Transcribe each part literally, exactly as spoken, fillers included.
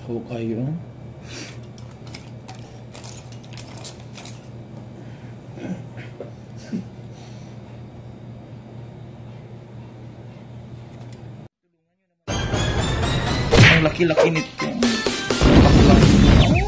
Ho kayo. Ang laki-laki nito. Laki-laki.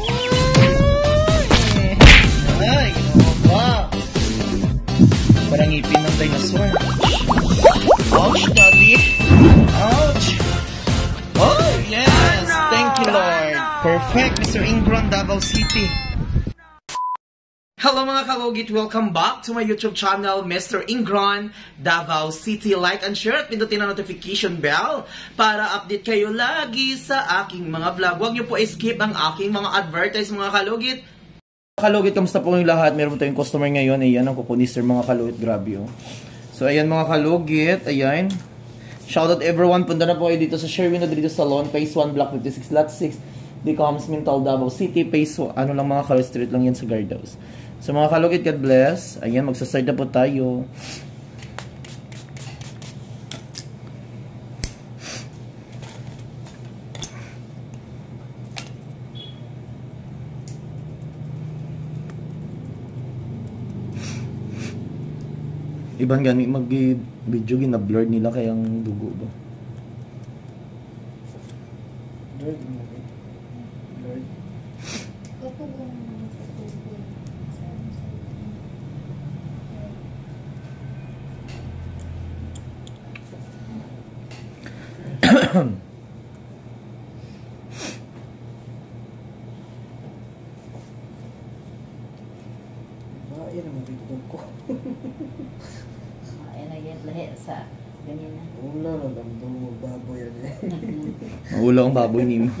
Ay, wow. Parang ngipin ng dinosaur. Ouch, daddy. Ouch. Oh, yes. Thank you, Lord. Perfect, Mister Ingron, Davao City. Hello mga kalugit, welcome back to my YouTube channel, Mister Ingron, Davao City. Like and share at pindutin ang notification bell para update kayo lagi sa aking mga vlog. Huwag niyo po skip ang aking mga advertise mga kalugit. Mga kalugit, kamusta po yung lahat? Meron po tayong customer ngayon. Ayan ang kukunisir mga kalugit, grabe oh. So ayan mga kalugit, ayan. Shoutout everyone, punta na po kayo dito sa Sherwin Rodriguez Salon, Phase one, Block fifty-six, Lot six, Decoms, Mintal, Davao City. Phase one, ano lang mga kalugit, street lang yan sa Guardhouse. So mga kalugit, God bless. Ayan, magsasart na po tayo. Iban gani mag-video gina-blur nila kayang dugo ba? Blurred mo ba? Blurred? Kapag Bae naman dito ko. Ay, nag-lahi sa ganyan na. Ula na lang itong baboy yan eh. Ula ang baboy ni mo.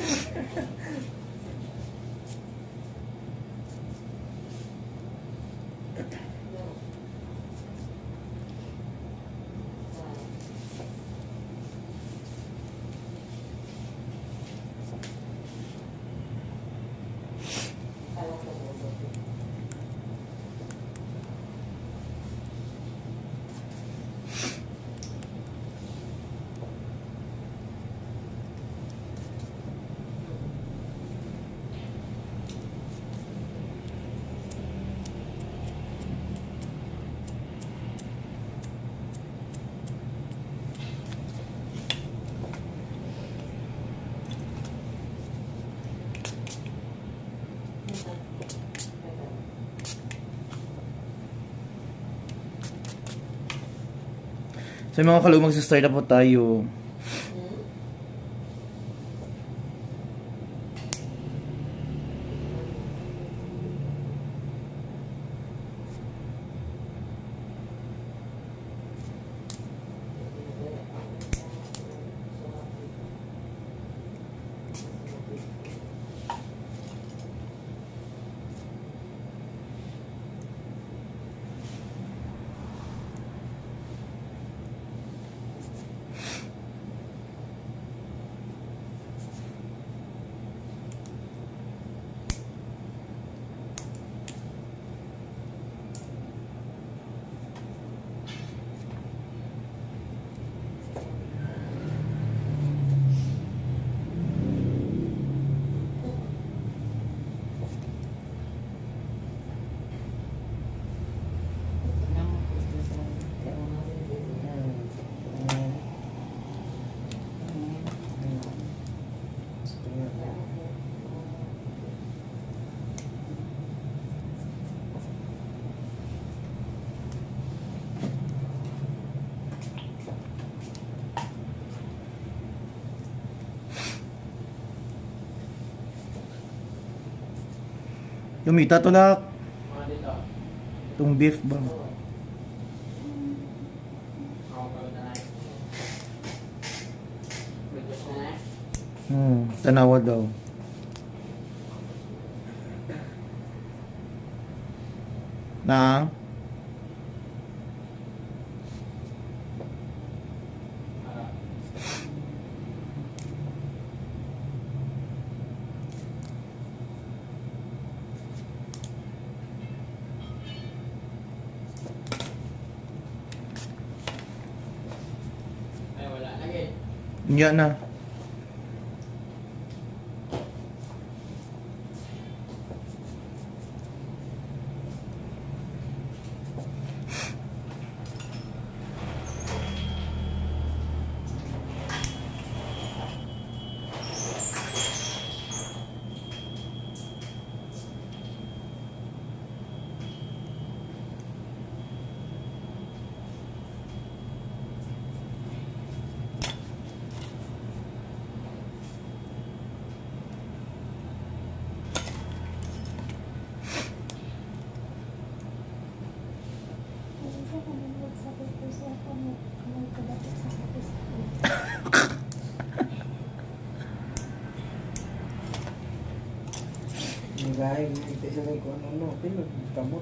So mga kalugit, magsa-start na po tayo. Lumita to na itong beef ba? Hmm, tanawa daw. Na? Iya na. Gaya, hindi sila ko ano, pinagkamot.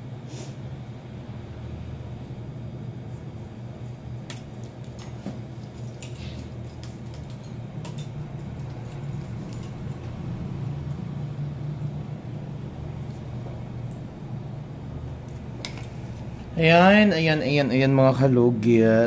Ayan, ayan, ayan, ayan mga kalugit.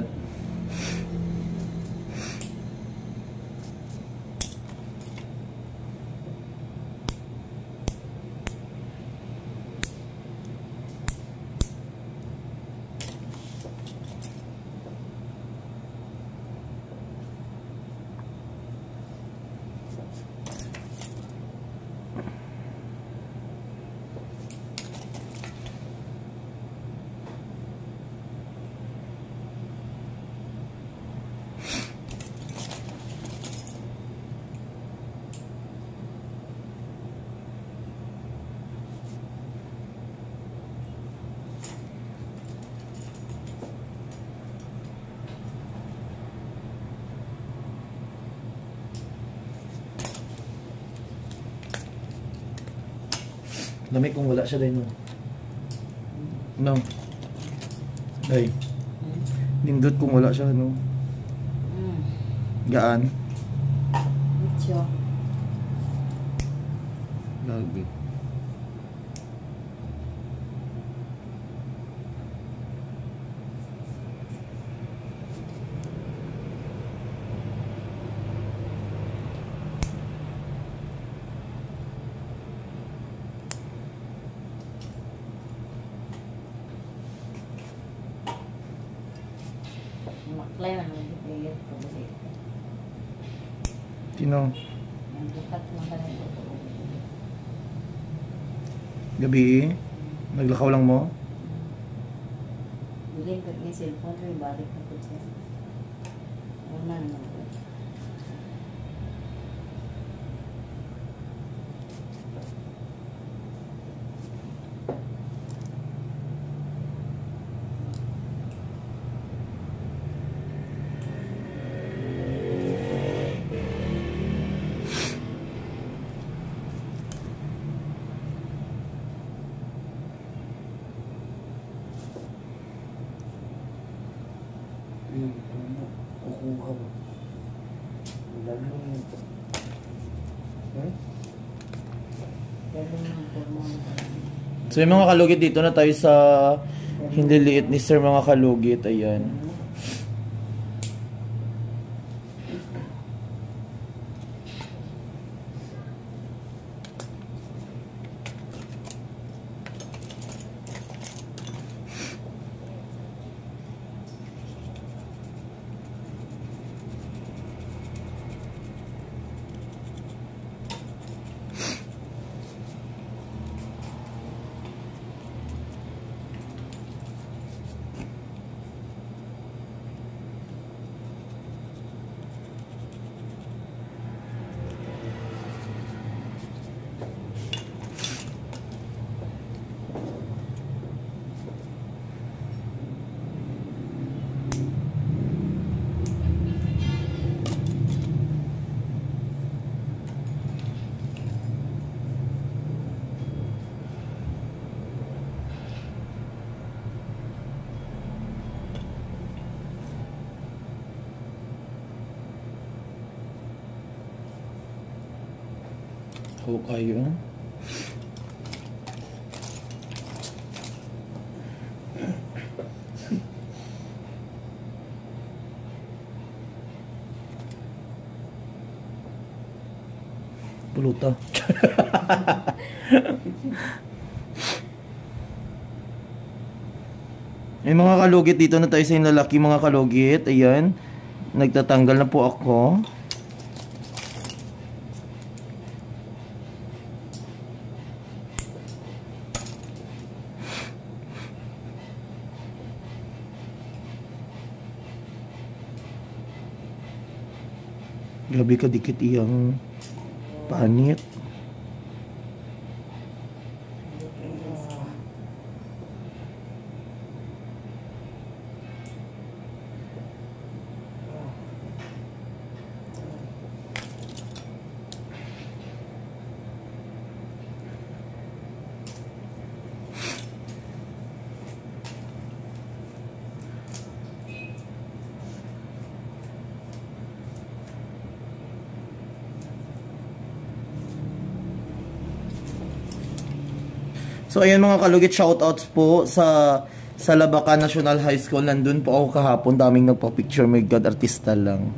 Lamig kung wala siya din, no? No. Ay. Nindot kung wala siya, no? Mm. Gaan. Mucho. Lagi. Maklay man ang gipigit ko dili. Sino? Ang bukat man ka nito. Gabi? Naglakaw lang mo? Biling ko yung cellphone ko, ibalik na ko siya. Una naman ko. Yung puno, kukuha mo. Wala nang... Hmm? Pero naman po mga So yung mga kalugit, dito na tayo sa hindi liit ni Sir mga kalugit. Ayan. Ako kayo. Puluta. May mga kalugit, dito na tayo sa yung lalaki mga kalugit. Ayan. Nagtatanggal na po ako. Grabe ka dikit iyang panit. So ayan mga kalugit, shoutouts po sa sa Labacan National High School. Nandun po ako kahapon, daming nagpa-picture, my God, artista lang.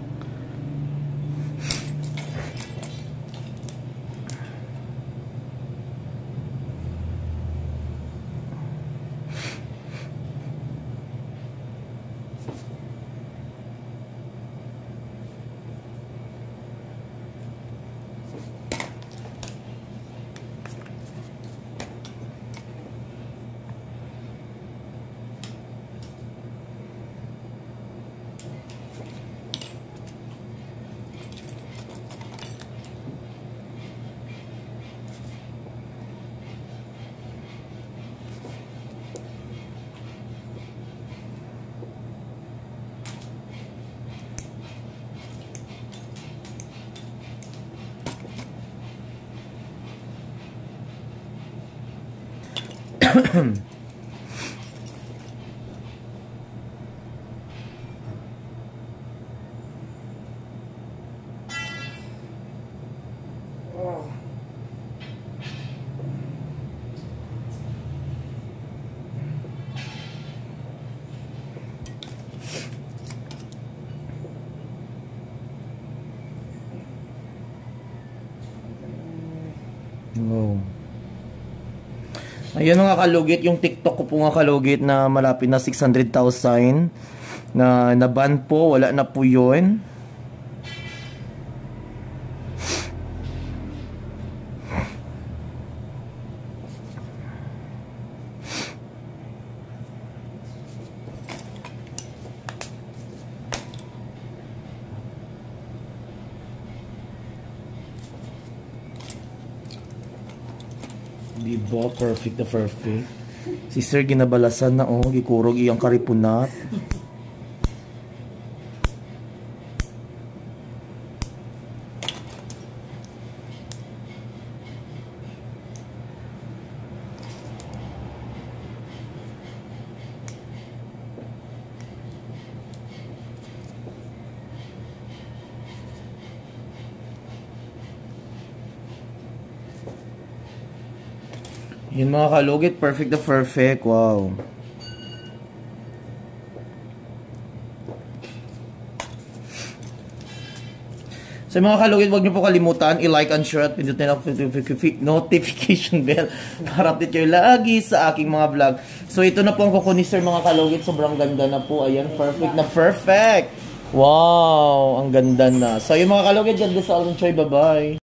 Oh. Wow. Ayun nga kalugit, yung TikTok ko po nga kalugit na malapit na six hundred thousand na na-ban po, wala na po yun. Diba? Perfect na perfect. Si Sir ginabalasan na oh, gikurog iyang karipunat. Yun mga kalugit, perfect na perfect. Wow. So mga kalugit, huwag niyo po kalimutan i-like and share at pindutin ang notification bell para update kayo lagi sa aking mga vlog. So ito na po ang kuko ni Sir mga kalugit. Sobrang ganda na po. Ayan, perfect na perfect. Wow, ang ganda na. So yung mga kalugit, God bless all and bye bye.